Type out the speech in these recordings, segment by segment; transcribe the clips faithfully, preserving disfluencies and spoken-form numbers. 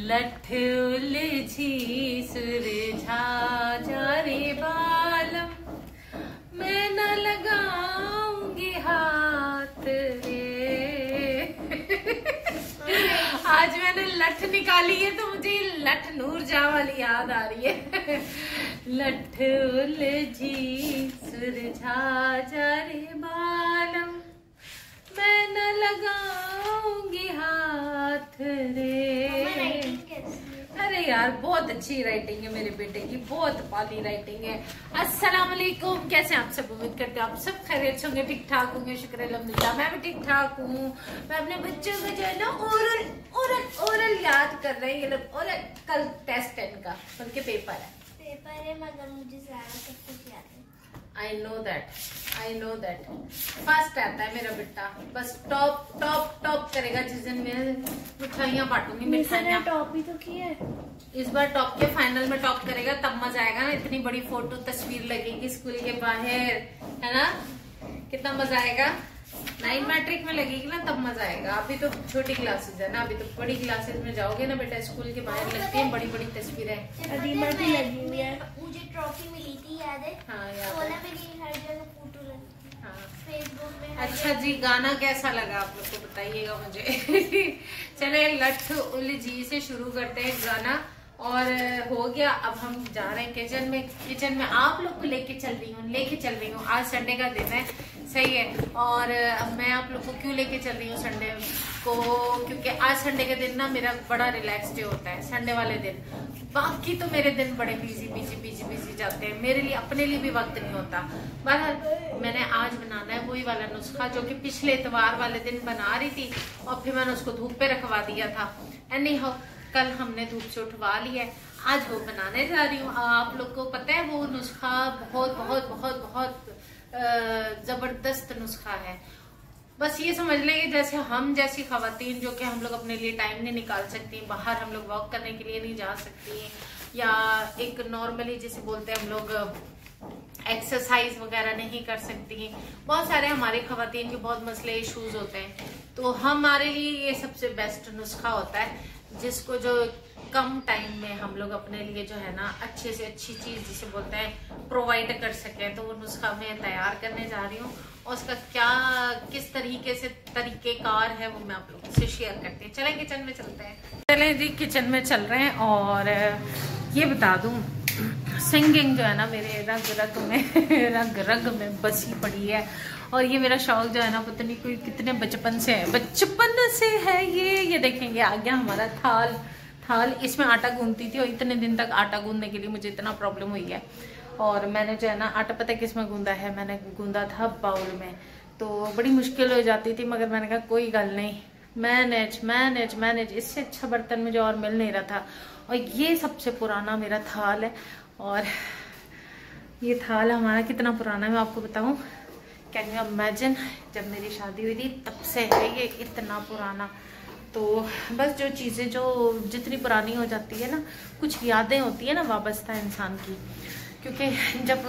लठ उलझी सुरझा जा रे बालम, मैं न लगाऊंगी हाथ रे। आज मैंने लठ निकाली है तो मुझे लठ नूर जहां वाली याद आ रही है। लठ उलझी सुरझा जा रे बालम, मैं न लगाऊंगी हाथ रे। अरे यार बहुत अच्छी राइटिंग है मेरे बेटे की, बहुत पाली राइटिंग है। अस्सलाम वालेकुम, कैसे आप सब? उम्मीद करते हैं आप सब खैरियत होंगे, ठीक ठाक होंगे। शुक्र अल्हम्दुलिल्लाह मैं भी ठीक ठाक हूँ। मैं अपने बच्चों को जो है ना ओरल ओरल ओरल याद कर रहे हैं ये लोग। और कल टेस्ट है इनका, उनके पेपर है पेपर है मगर मुझे सारा सब कुछ याद है। I know that, I know that. First आता है मेरा बेटा, बस टॉप टॉप टॉप करेगा जिस दिन मैं मिठाइयाँ बांटूंगी। मिठाइयाँ टॉप ही तो की है इस बार, टॉप के फाइनल में टॉप करेगा तब मजा आएगा ना। इतनी बड़ी फोटो तस्वीर लगेगी स्कूल के बाहर, है ना? कितना मजा आएगा। नाइन मैट्रिक में लगेगी ना तब मजा आएगा। अभी तो छोटी क्लासेस है ना, अभी तो बड़ी क्लासेस में जाओगे ना बेटा, स्कूल के बाहर लगती है बड़ी बड़ी तस्वीरें। अदीमा भी लगी हुई है। मुझे ट्रॉफी मिली थी याद है? हाँ याद है। मेरी हर जगह फोटो लगी थी। हाँ फेसबुक में। अच्छा जी, गाना कैसा लगा आप लोग को बताइएगा मुझे। चले लठ उलझी से शुरू करते हैं गाना। और हो गया, अब हम जा रहे हैं किचन में। किचन में आप लोग को लेके चल रही हूँ लेके चल रही हूँ आज संडे का दिन है, सही है। और अब मैं आप लोग को क्यों लेके चल रही हूँ संडे को, क्योंकि आज संडे के दिन ना मेरा बड़ा रिलैक्स डे होता है। संडे वाले दिन, बाकी तो मेरे दिन बड़े बिजी बिजी बिजी बिजी जाते हैं, मेरे लिए अपने लिए भी वक्त नहीं होता। बहरहाल मैंने आज बनाना है वही वाला नुस्खा जो कि पिछले इतवार वाले दिन बना रही थी और फिर मैंने उसको धूप पे रखवा दिया था। एनी हाउ कल हमने धूप से उठवा लिया है, आज वो बनाने जा रही हूँ। आप लोग को पता है वो नुस्खा बहुत बहुत बहुत बहुत जबरदस्त नुस्खा है। बस ये समझ लेंगे जैसे हम जैसी खवातीन जो कि हम लोग अपने लिए टाइम नहीं निकाल सकती, बाहर हम लोग वॉक करने के लिए नहीं जा सकती, या एक नॉर्मली जिसे बोलते हैं हम लोग एक्सरसाइज वगैरह नहीं कर सकती। बहुत सारे हमारे खवातीन के बहुत मसले इश्यूज होते हैं, तो हमारे लिए ये सबसे बेस्ट नुस्खा होता है जिसको जो कम टाइम में हम लोग अपने लिए जो है ना अच्छे से अच्छी चीज जिसे बोलते हैं प्रोवाइड कर सके। तो वो नुस्खा मैं तैयार करने जा रही हूँ और उसका क्या किस तरीके से तरीकेकार है वो मैं आप लोगों से शेयर करती हूँ। चलें किचन में चलते हैं। चलें जी किचन में चल रहे हैं। और ये बता दूं, सिंगिंग जो है ना मेरे रग रग में रग रग में बसी पड़ी है। और ये मेरा शौक जो है ना पता नहीं कोई कितने बचपन से है, बचपन से है ये। ये देखेंगे आ गया हमारा थाल। थाल इसमें आटा गूंदती थी और इतने दिन तक आटा गूंदने के लिए मुझे इतना प्रॉब्लम हुई है। और मैंने जो है ना आटा पता है किस में गूंदा है, मैंने गूंदा था बाउल में, तो बड़ी मुश्किल हो जाती थी। मगर मैंने कहा कोई गल नहीं, मैनेज मैनेज मैनेज, इससे अच्छा बर्तन मुझे और मिल नहीं रहा था। और ये सबसे पुराना मेरा थाल है। और ये थाल हमारा कितना पुराना है मैं आपको बताऊं, कैन यू इमेजिन, जब मेरी शादी हुई थी तब से है ये इतना पुराना। तो बस जो चीज़ें जो जितनी पुरानी हो जाती है ना, कुछ यादें होती है ना वाबस्ता इंसान की। क्योंकि जब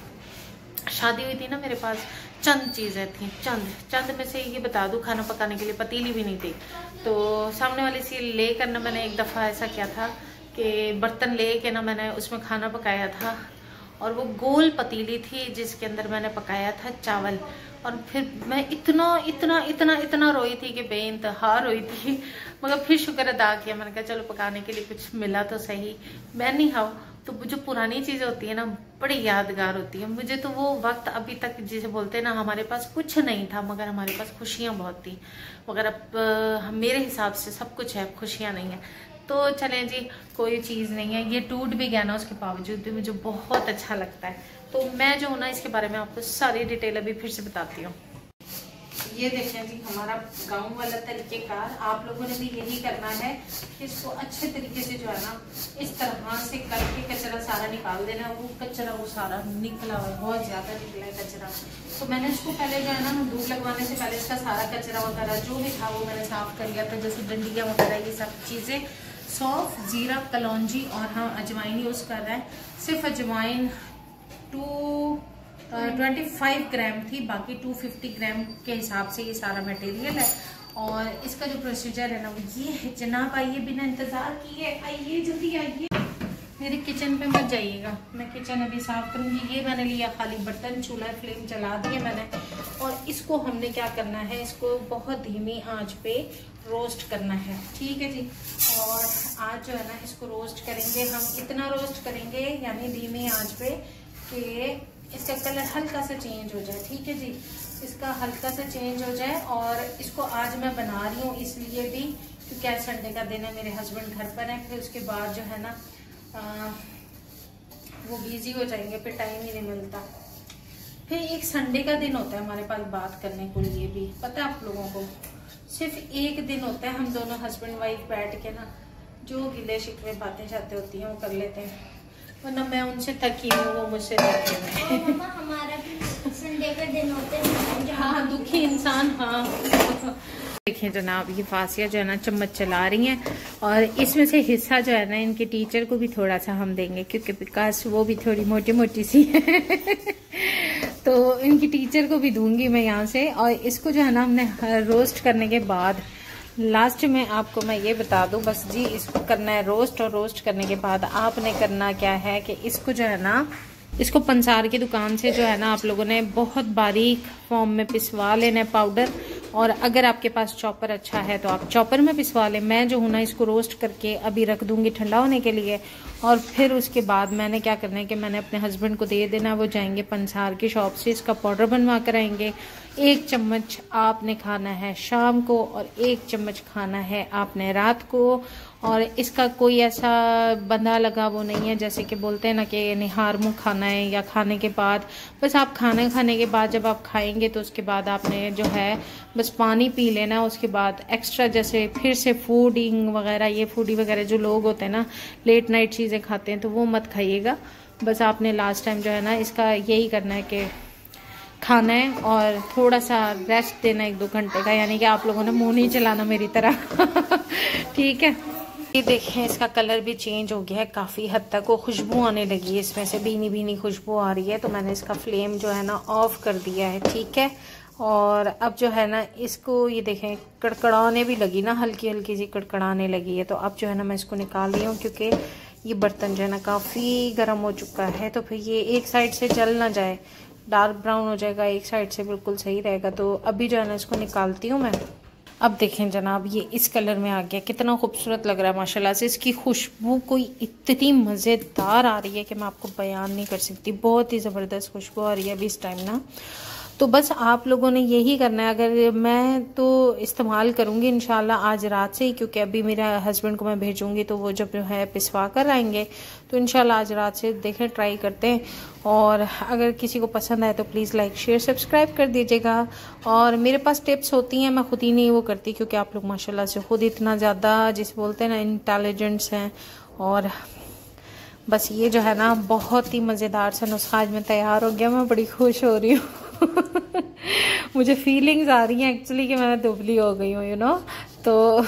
शादी हुई थी ना मेरे पास चंद चीज़ें थी, चंद चंद में से ये बता दूं, खाना पकाने के लिए पतीली भी नहीं थी। तो सामने वाली सी ले कर ना मैंने एक दफ़ा ऐसा किया था कि बर्तन ले के ना मैंने उसमें खाना पकाया था, और वो गोल पतीली थी जिसके अंदर मैंने पकाया था चावल। और फिर मैं इतना इतना इतना इतना रोई थी कि बेइंतहा रोई थी, मगर फिर शुक्र अदा किया। मैंने कहा चलो पकाने के लिए कुछ मिला तो सही। मैं नहीं हाउ तो जो पुरानी चीज़ें होती है ना बड़ी यादगार होती है। मुझे तो वो वक्त अभी तक जिसे बोलते हैं ना, हमारे पास कुछ नहीं था मगर हमारे पास खुशियाँ बहुत थी। मगर अब मेरे हिसाब से सब कुछ है, खुशियाँ नहीं है। तो चलें जी, कोई चीज़ नहीं है। ये टूट भी गया ना उसके बावजूद भी मुझे बहुत अच्छा लगता है। तो मैं जो हूँ ना इसके बारे में आपको सारी डिटेल अभी फिर से बताती हूँ। ये देखें जी हमारा गांव वाला तरीकेकार, आप लोगों ने भी यही करना है कि इसको अच्छे तरीके से जो है ना इस तरह से करके कचरा सारा निकाल देना। वो कचरा वो सारा निकला हुआ, बहुत ज्यादा निकला है कचरा। तो मैंने इसको पहले जो है ना धूप लगवाने से पहले इसका सारा कचरा वगैरह जो भी था वो मैंने साफ कर लिया था, जैसे डंडियाँ वगैरह ये सब चीजें। सौंफ, जीरा, कलौंजी और हाँ अजवाइन यूज कर रहा है। सिर्फ अजवाइन टू ट्वेंटी फाइव ग्राम थी, बाकी टू फिफ्टी ग्राम के हिसाब से ये सारा मटेरियल है। और इसका जो प्रोसीजर है ना वो ये है। जनाब आइए, बिना इंतज़ार किए आइए, जल्दी आइए। मेरे किचन पे मत जाइएगा, मैं किचन अभी साफ़ करूँगी। ये मैंने लिया खाली बर्तन, चूल्हा फ्लेम चला दिए मैंने। और इसको हमने क्या करना है, इसको बहुत धीमी आंच पे रोस्ट करना है, ठीक है जी। और आज जो है ना इसको रोस्ट करेंगे हम, इतना रोस्ट करेंगे यानी धीमी आंच पे कि इसका कलर हल्का सा चेंज हो जाए, ठीक है जी। इसका हल्का सा चेंज हो जाए। और इसको आज मैं बना रही हूँ इसलिए भी क्योंकि आज संडे का दिन है, मेरे हस्बैंड घर पर हैं। फिर उसके बाद जो है ना आ, वो बिजी हो जाएंगे, फिर टाइम ही नहीं मिलता। फिर एक संडे का दिन होता है हमारे पास बात करने को लिए भी, पता है आप लोगों को। सिर्फ एक दिन होता है, हम दोनों हस्बैंड वाइफ बैठ के ना जो गिले शिकवे बातें चाहते होती हैं वो कर लेते हैं, वरना मैं उनसे थकी हूँ, वो मुझसे थकी हुए। हमारा भी संडे के दिन होते हैं। हाँ, दुखी इंसान। हाँ देखें जनाब, ये फासिया जो है ना चम्मच चला रही हैं। और इसमें से हिस्सा जो है ना इनके टीचर को भी थोड़ा सा हम देंगे, क्योंकि विकास वो भी थोड़ी मोटी मोटी सी है तो इनकी टीचर को भी दूंगी मैं यहाँ से। और इसको जो है ना हमने रोस्ट करने के बाद लास्ट में आपको मैं ये बता दूं बस जी, इसको करना है रोस्ट। और रोस्ट करने के बाद आपने करना क्या है कि इसको जो है ना, इसको पंसार की दुकान से जो है ना आप लोगों ने बहुत बारीक फॉर्म में पिसवा लेना है पाउडर। और अगर आपके पास चॉपर अच्छा है तो आप चॉपर में पिसवा लें। मैं जो हूँ ना इसको रोस्ट करके अभी रख दूंगी ठंडा होने के लिए। और फिर उसके बाद मैंने क्या करना है कि मैंने अपने हस्बैंड को दे देना, वो जाएंगे पंसार की शॉप से इसका पाउडर बनवा कर आएंगे। एक चम्मच आपने खाना है शाम को और एक चम्मच खाना है आपने रात को। और इसका कोई ऐसा बंधा लगा वो नहीं है, जैसे कि बोलते हैं ना कि निहार मुँह खाना है या खाने के बाद। बस आप खाना खाने के बाद जब आप खाएंगे तो उसके बाद आपने जो है बस पानी पी लेना। उसके बाद एक्स्ट्रा जैसे फिर से फूडिंग वगैरह, ये फूडी वगैरह जो लोग होते हैं ना लेट नाइट चीज़ें खाते हैं, तो वो मत खाइएगा। बस आपने लास्ट टाइम जो है ना इसका यही करना है कि खाना है और थोड़ा सा रेस्ट देना एक दो घंटे का, यानी कि आप लोगों ने मुंह नहीं चलाना मेरी तरह ठीक है। ये देखें इसका कलर भी चेंज हो गया है काफ़ी हद तक, वो खुशबू आने लगी है, इसमें से भीनी भीनी खुशबू आ रही है। तो मैंने इसका फ्लेम जो है ना ऑफ कर दिया है, ठीक है। और अब जो है ना इसको ये देखें कड़कड़ाने भी लगी ना, हल्की हल्की सी कड़कड़ाने लगी है। तो अब जो है ना मैं इसको निकाल रही हूँ क्योंकि ये बर्तन जो है ना काफ़ी गर्म हो चुका है। तो फिर ये एक साइड से जल ना जाए, डार्क ब्राउन हो जाएगा, एक साइड से बिल्कुल सही रहेगा। तो अभी जो है ना इसको निकालती हूँ मैं। अब देखें जनाब ये इस कलर में आ गया, कितना खूबसूरत लग रहा है माशाल्लाह से। इसकी खुशबू कोई इतनी मज़ेदार आ रही है कि मैं आपको बयान नहीं कर सकती, बहुत ही ज़बरदस्त खुशबू आ रही है अभी इस टाइम ना। तो बस आप लोगों ने यही करना है। अगर मैं तो इस्तेमाल करूँगी इंशाल्लाह आज रात से ही, क्योंकि अभी मेरा हस्बैंड को मैं भेजूँगी तो वो जब जो है पिसवा कर आएंगे। तो इंशाल्लाह आज रात से देखें, ट्राई करते हैं। और अगर किसी को पसंद आए तो प्लीज़ लाइक शेयर सब्सक्राइब कर दीजिएगा। और मेरे पास टिप्स होती हैं, मैं खुद ही नहीं वो करती, क्योंकि आप लोग माशाल्लाह से खुद इतना ज़्यादा जिसे बोलते हैं ना इंटेलिजेंट्स हैं। और बस ये जो है ना बहुत ही मज़ेदार सा नुस्खा आज में तैयार हो गया, मैं बड़ी खुश हो रही हूँ मुझे फीलिंग्स आ रही हैं एक्चुअली कि मैं दुबली हो गई हूँ, यू नो। तो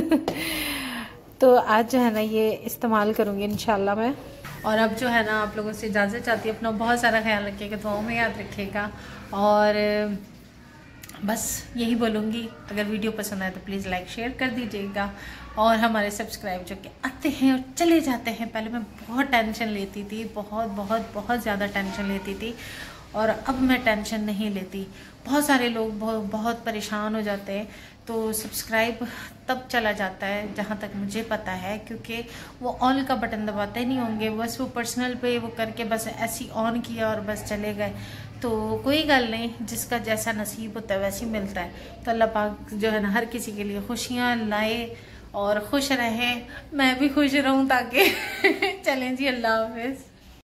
तो आज जो है ना ये इस्तेमाल करूँगी इंशाल्लाह मैं। और अब जो है ना आप लोगों से इजाज़त चाहती हूँ, अपना बहुत सारा ख्याल रखिएगा, दुआओं में याद रखिएगा। और बस यही बोलूँगी, अगर वीडियो पसंद आए तो प्लीज़ लाइक शेयर कर दीजिएगा। और हमारे सब्सक्राइब जो कि आते हैं और चले जाते हैं, पहले मैं बहुत टेंशन लेती थी, बहुत बहुत बहुत ज़्यादा टेंशन लेती थी, और अब मैं टेंशन नहीं लेती। बहुत सारे लोग बहुत बहुत परेशान हो जाते हैं, तो सब्सक्राइब तब चला जाता है जहाँ तक मुझे पता है, क्योंकि वो ऑल का बटन दबाते नहीं होंगे, बस वो पर्सनल पे वो करके बस ऐसी ऑन किया और बस चले गए। तो कोई गल नहीं, जिसका जैसा नसीब होता है वैसे ही मिलता है। तो अल्लाह पाक जो है ना हर किसी के लिए खुशियाँ लाए और खुश रहें, मैं भी खुश रहूँ ताकि चलें जी, अल्लाह हाफिज़।